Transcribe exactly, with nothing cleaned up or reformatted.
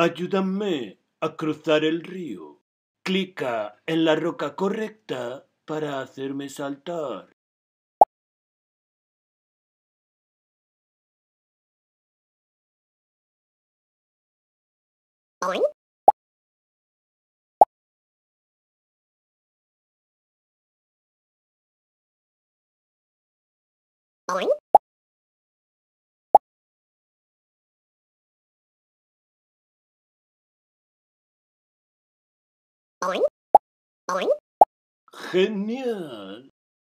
Ayúdame a cruzar el río. Clica en la roca correcta para hacerme saltar. Boing. Boing. Boing. Boing. Genial.